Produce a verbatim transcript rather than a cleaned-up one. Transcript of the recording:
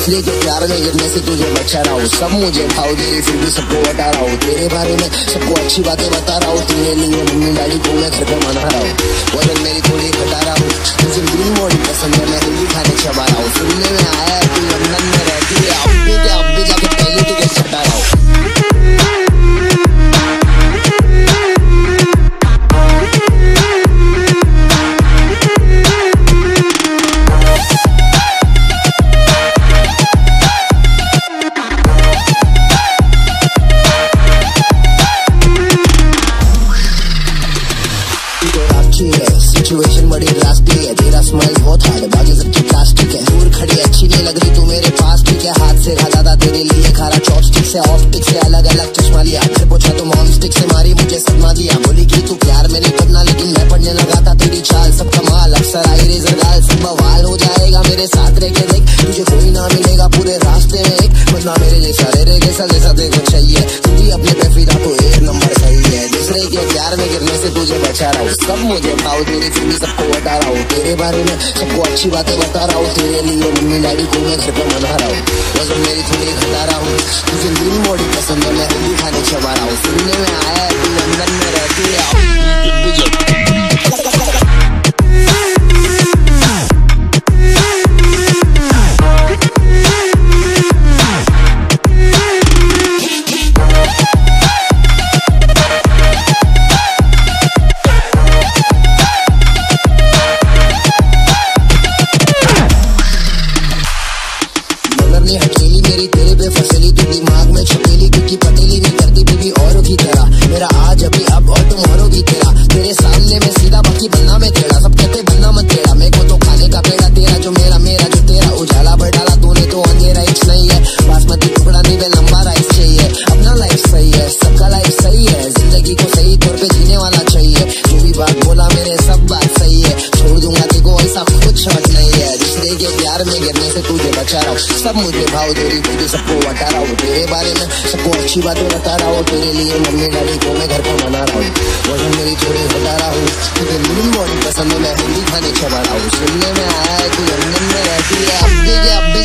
दूसरे के प्यार में गिरने से तुझे बचा रहा हूँ। सब मुझे भाव दे रही फिर भी सबको बता रहा हूँ। तेरे बारे में सबको अच्छी बातें बता रहा हूँ। तेरे लिए मम्मी डैडी को मैं घर पे मना रहा हूँ। वजन मेरी थोड़ी घटा रहा हूँ। मुझे ग्रीन बॉडी पसंद है, मैं हिंदी खाने चबा रहा हूँ। सुनने में आया है तू लंदन में रहती है, अब भी क्या अब भी जाके पहली टिकट छटा रहा हूँ। सिचुएशन बड़ी ड्रास्टिक है, तेरा स्माइल बहुत हार्ड है, बाकी सबकी प्लास्टिक है। दूर खड़ी अच्छी नहीं लग रही तू मेरे पास, ठीक है। हाथ से खाता था तेरे लिए खारा चॉपस्टिक से, ऑप्टिक से अलग अलग चश्मा लिया। घर पूछा तो मॉम स्टिक से मारी मुझे सदमा दिया। बोली कि तू प्यार में नहीं करना, लेकिन मैं पढ़ने लगा था तेरी चाल। सब कमाल अक्सर आई रेजर गाल, सब बवाल हो जाएगा मेरे साथ रह के देख। तुझे कोई ना मिलेगा पूरे रास्ते में एक, बंदा मेरे जैसा रे जैसा जैसा देखो चाहिए। तू भी अपने पे फिदा तो एक नंबर सही है। दूसरे के प्यार में गिरने से तुझे बचा रहा हूँ। सब मुझे भाव दे रही फिर भी सबको बता रहा हूँ। तेरे बारे में सबको अच्छी बातें बता रहा हूँ। तेरे लिए मम्मी डैडी को मैं घर पे मना रहा हूँ। वजन मेरी थोड़ी घटा रहा हूँ। मुझे ग्रीन बॉडी पसंद है, मैं हिंदी खाने चबा रहा हूँ। सुनने में आया है तू लंदन में रहती है। हथेली मेरी तेरे पे फसली, तू दिमाग में छपेली क्योंकि पटेली नहीं करती बेबी औरों की तरह। मेरा आज अभी अब और तुम्हारों भी तेरा, तेरे सामने में सीधा बाकी बनना में तेरा। सब कहते बनना मत तेरा, मेरे को तो खाने का पेड़ा तेरा, जो मेरा मेरा जो तेरा। उजाला भर डाला तूने तो अंधेरा इच नहीं है। बासमती टुकड़ा नहीं वे लंबा राइस चाहिए। अपना लाइफ सही है, सबका लाइफ सही है। जिंदगी को सही तौर पे जीने वाला चाहिए। जो भी बात बोला मेरे सब बात सही है। छोड़ दूंगा देखो ऐसा कुछ हट नहीं है। दूसरे के प्यार में गिरने से तुझे बचा रहा हूँ। सब मुझे भाव दे रही तुझे सबको बता रहा हूँ। तेरे बारे में सबको अच्छी बातें बता रहा हूँ। तेरे लिए मम्मी डैडी को मैं घर पर मना रहा हूँ। वजन मेरी थोड़ी घटा रहा हूँ। तुझे ग्रीन बॉडी पसंद है, मैं हिंदी खाने चबा रहा हूँ। सुनने में आया है तू लंदन में रहती है, अब भी क्या